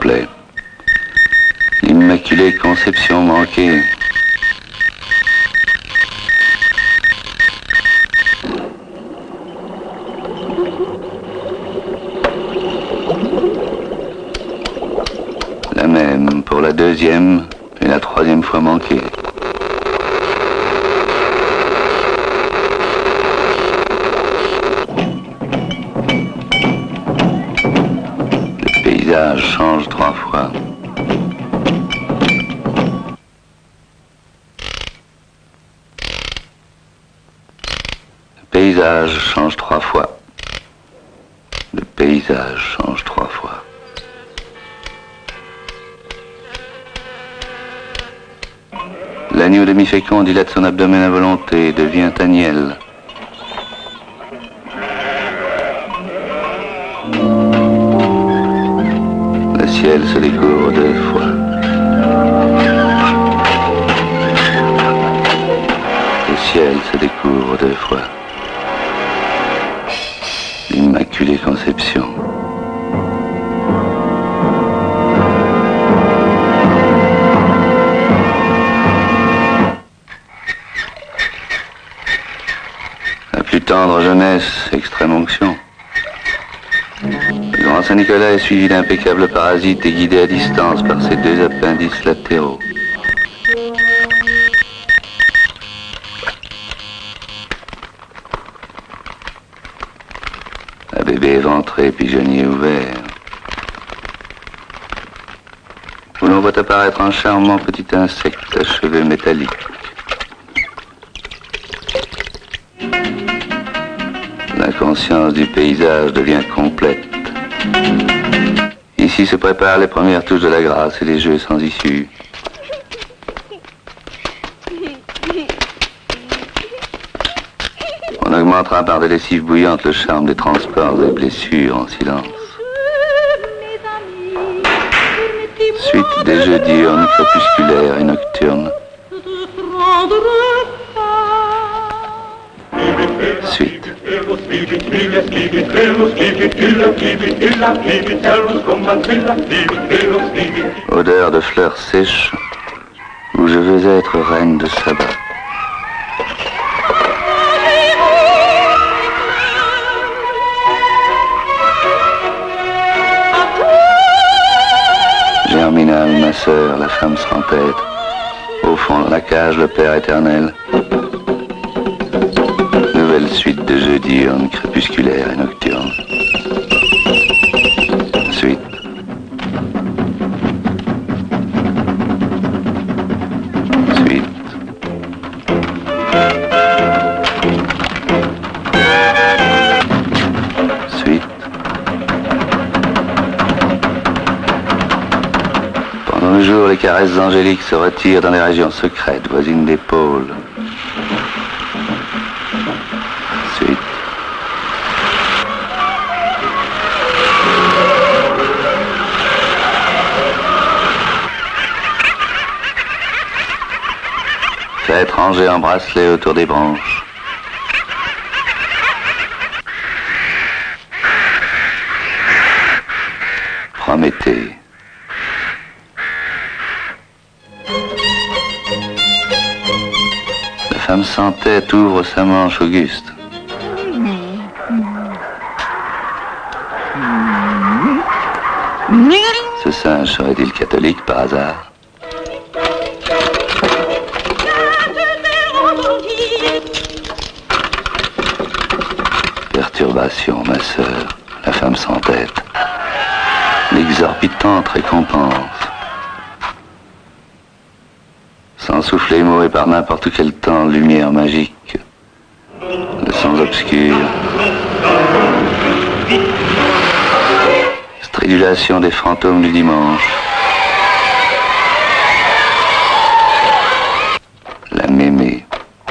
complet. L'immaculée conception manquée. La même pour la deuxième et la troisième fois manquée. Le paysage change 3 fois. Le paysage change 3 fois. Le paysage change 3 fois. L'agneau demi-fécond dilate son abdomen à volonté et devient agnelle. Le ciel se découvre 2 fois. Le ciel se découvre 2 fois. L'Immaculée Conception. La plus tendre jeunesse, extrême onction. Le grand Saint-Nicolas est suivi d'impeccables parasites et guidé à distance par ses 2 appendices latéraux. Un bébé éventré, pigeonnier ouvert, où l'on voit apparaître un charmant petit insecte à cheveux métalliques. La conscience du paysage devient complète. Ici se préparent les premières touches de la grâce et les jeux sans issue. On augmentera par des lessives bouillantes le charme des transports et blessures en silence. Suite des jeux diurnes, crépusculaires et nocturnes. Suite. Odeur de fleurs sèches, où je veux être reine de sabbat. Germinal, ma sœur, la femme sans tête. Au fond de la cage, le Père éternel. Nouvelle suite de jeux diurnes, crépusculaires et nocturnes. Suite. Suite. Suite. Pendant le jour, les caresses angéliques se retirent dans les régions secrètes, voisines des pôles. Suite. Fête rangée en bracelets autour des branches. Prométhée. La femme sans tête ouvre sa manche auguste. Ce singe serait-il catholique par hasard? Perturbation, ma sœur, la femme sans tête. L'exorbitante récompense. Sans souffler mot et par n'importe quel temps, lumière magique. Le sens obscur. Stridulation des fantômes du dimanche. La mémé.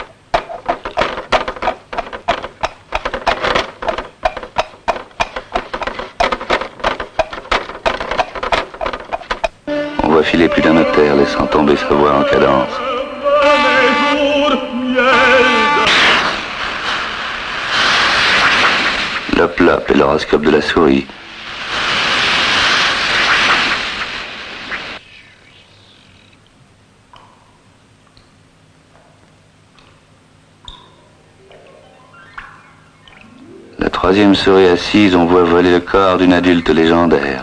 On voit filer plus d'un notaire, laissant tomber sa voix en cadence. Lop lop et l'horoscope de la souris. troisième souris assise, on voit voler le corps d'une adulte légendaire.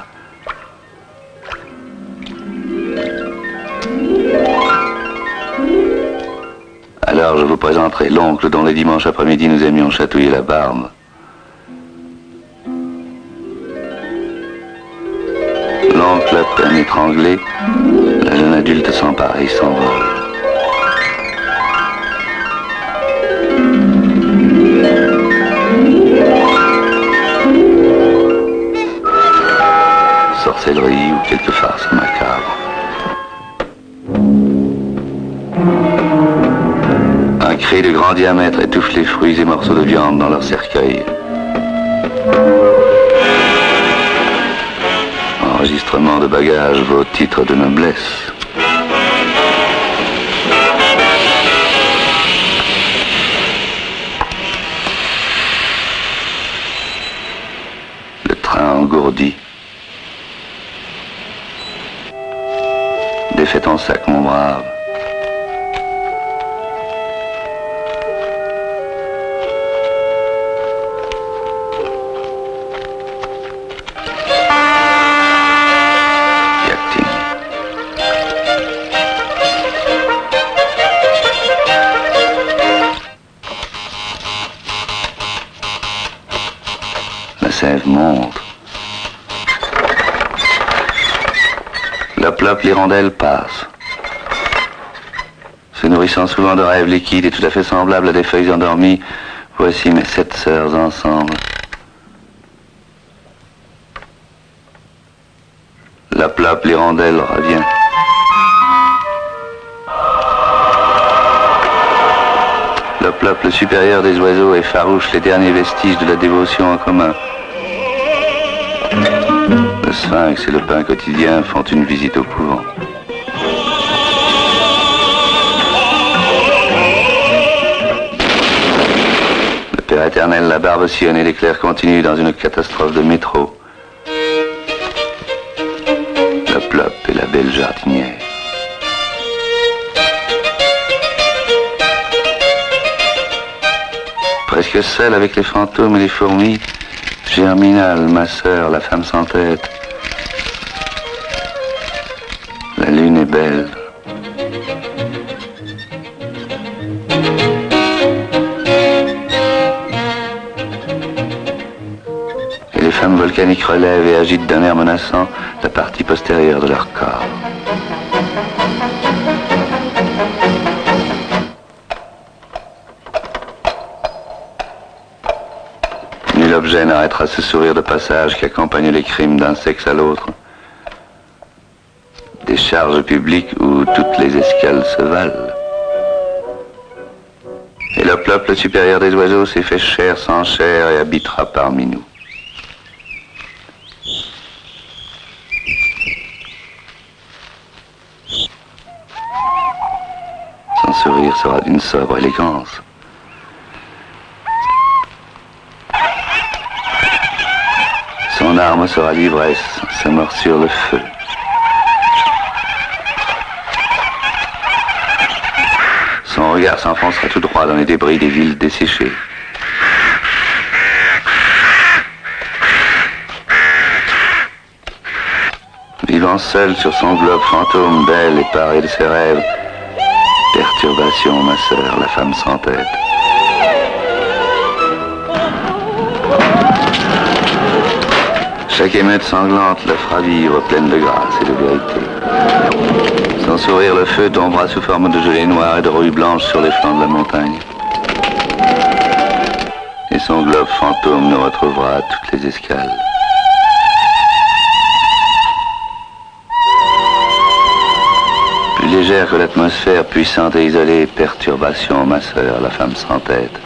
Alors je vous présenterai l'oncle dont les dimanches après-midi nous aimions chatouiller la barbe. L'oncle à peine étranglé, la jeune adulte s'empare et s'envole. Sorcellerie ou quelque farce macabre. Un cri de grand diamètre étouffe les fruits et morceaux de viande dans leur cercueil. Enregistrement de bagages vaut titre de noblesse. Le train engourdi. Défais ton sac, mon brave. La sève monte. L'hop-lop, l'hirondelle passe. Se nourrissant souvent de rêves liquides et tout à fait semblables à des feuilles endormies, voici mes 7 sœurs ensemble. L'hop-lop, l'hirondelle revient. L'hop-lop, le supérieur des oiseaux, effarouche les derniers vestiges de la dévotion en commun. Le sphinx et le pain quotidien font une visite au couvent. Le Père éternel, la barbe sillonnée, l'éclair continue dans une catastrophe de métro. L'hop-lop et la belle jardinière. Presque seule avec les fantômes et les fourmis, Germinal, ma sœur, la femme sans tête. La lune est belle. Et les femmes volcaniques relèvent et agitent d'un air menaçant la partie postérieure de leur corps. Nul objet n'arrêtera ce sourire de passage qui accompagne les crimes d'un sexe à l'autre. Des charges publiques où toutes les escales se valent. Et l'hop-lop, le supérieur des oiseaux, s'est fait chair sans chair et habitera parmi nous. Son sourire sera d'une sobre élégance. Son arme sera l'ivresse, sa morsure le feu. Son regard s'enfoncera tout droit dans les débris des villes desséchées. Vivant seul sur son globe fantôme, belle et parée de ses rêves, perturbation, ma sœur, la femme sans tête. Chaque émeute sanglante la fera vivre pleine de grâce et de vérité. Son sourire, le feu tombera sous forme de gelée noire et de rouille blanche sur les flancs de la montagne. Et son globe fantôme nous retrouvera à toutes les escales. Plus légère que l'atmosphère, puissante et isolée, perturbation, ma sœur, la femme sans tête.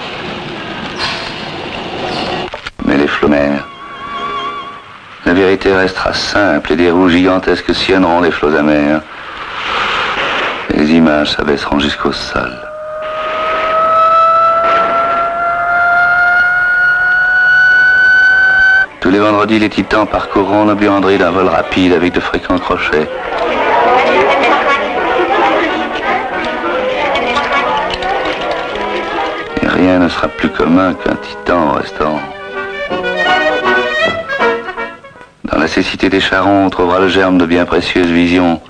Mais les flots mers, la vérité restera simple et des roues gigantesques sillonneront les flots amers. Et les images s'abaisseront jusqu'au sol. Tous les vendredis, les titans parcourront nos buanderies d'un vol rapide avec de fréquents crochets. Et rien ne sera plus commun qu'un titan au restaurant. la cécité des charrons, on trouvera le germe de bien précieuses visions.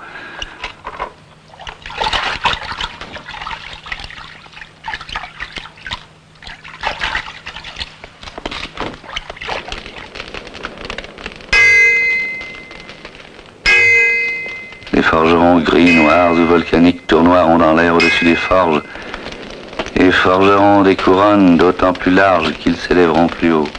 Les forgerons gris, noirs ou volcaniques tournoieront dans l'air au-dessus des forges et forgeront des couronnes d'autant plus larges qu'ils s'élèveront plus haut.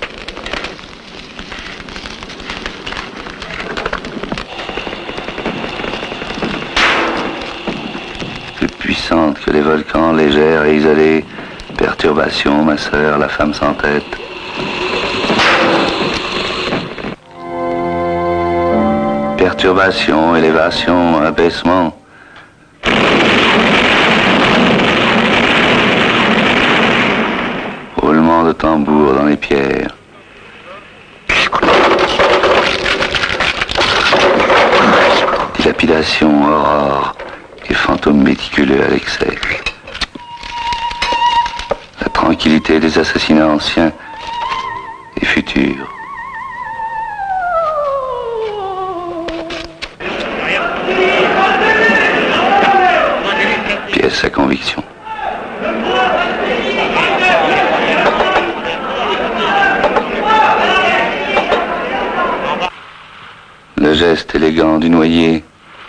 Plus puissantes que les volcans, légères et isolées, perturbation, ma sœur, la femme sans tête. Perturbation, élévation, abaissement. Roulement de tambour dans les pierres. Dilapidation, aurore et fantômes méticuleux à l'excès. La tranquillité des assassinats anciens et futurs. Pièce à conviction. Le geste élégant du noyé.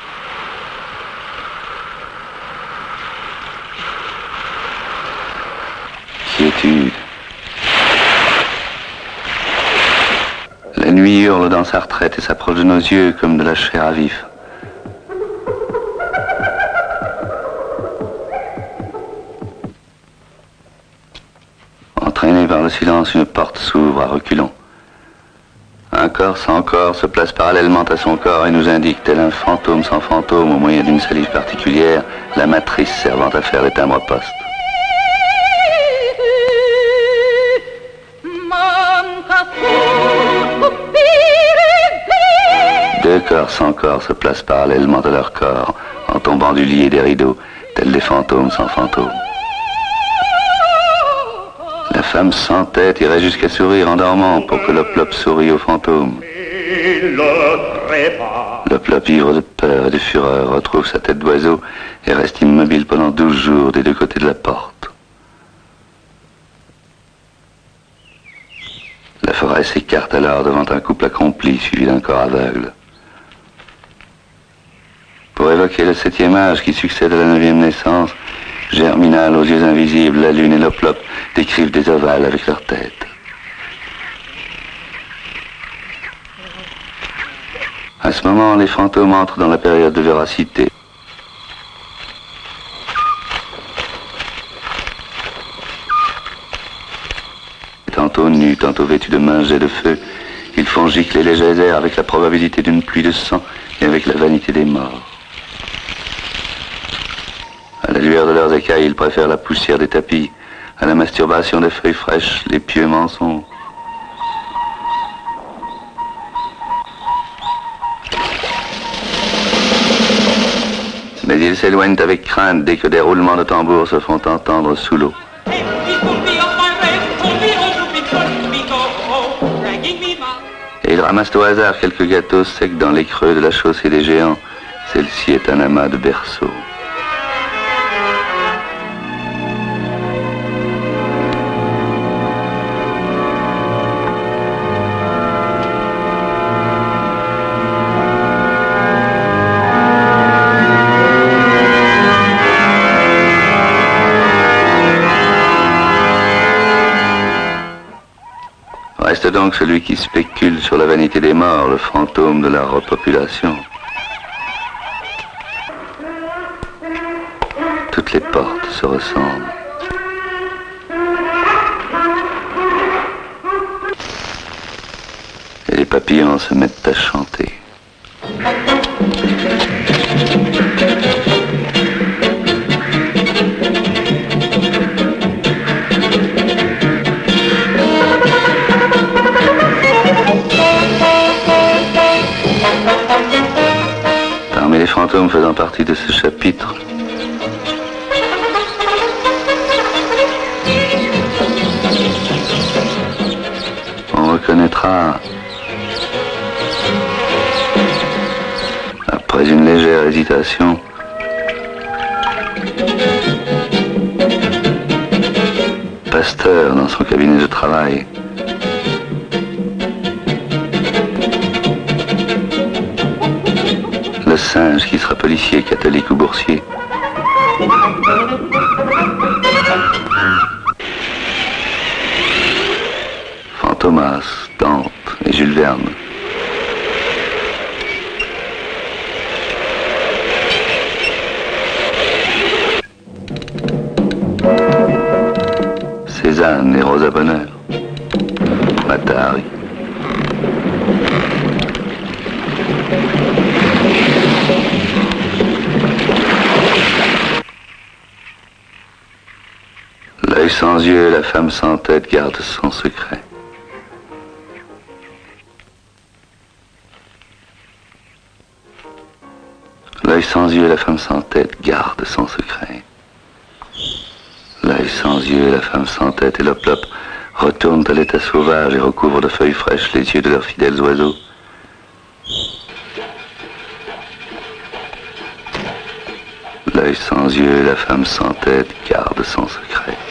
Quiétude. La nuit hurle dans sa retraite et s'approche de nos yeux comme de la chair à vif. Entraîné par le silence, une porte s'ouvre à reculons. Un corps sans corps se place parallèlement à son corps et nous indique, tel un fantôme sans fantôme, au moyen d'une salive particulière, la matrice servant à faire les timbres-postes. Deux corps sans corps se placent parallèlement à leur corps, en tombant du lit et des rideaux, tels des fantômes sans fantômes. La femme sans tête irait jusqu'à sourire en dormant pour que l'Oplop sourie aux fantômes. L'Oplop, ivre de peur et de fureur, retrouve sa tête d'oiseau et reste immobile pendant 12 jours des deux côtés de la porte. La forêt s'écarte alors devant un couple accompli suivi d'un corps aveugle. Pour évoquer le 7e âge qui succède à la 9e naissance, Germinal aux yeux invisibles, la lune et l'Oplop décrivent des ovales avec leur tête. À ce moment, les fantômes entrent dans la période de véracité. Tantôt nus, tantôt vêtus de manches et de feu, ils font gicler les geysers avec la probabilité d'une pluie de sang et avec la vanité des morts. À la lueur de leurs écailles, ils préfèrent la poussière des tapis, à la masturbation des feuilles fraîches, les pieux mensonges. Mais ils s'éloignent avec crainte dès que des roulements de tambour se font entendre sous l'eau. Et ils ramassent au hasard quelques gâteaux secs dans les creux de la chaussée des géants. Celle-ci est un amas de berceaux. Reste donc celui qui spécule sur la vanité des morts, le fantôme de la repopulation. Toutes les portes se ressemblent. Et les papillons se mettent à chanter. Parmi les fantômes faisant partie de ce chapitre, on reconnaîtra Après une légère hésitation, Pasteur dans son cabinet de travail. Le singe qui sera policier, catholique ou boursier. Fantomas, Dante et Jules Verne. Cézanne et Rosa Bonheur. Mata Hari. L'œil sans yeux, la femme sans tête garde son secret. L'œil sans yeux, la femme sans tête garde son secret. L'œil sans yeux, la femme sans tête et l'op-lop retournent à l'état sauvage et recouvrent de feuilles fraîches les yeux de leurs fidèles oiseaux. L'œil sans yeux, la femme sans tête garde son secret.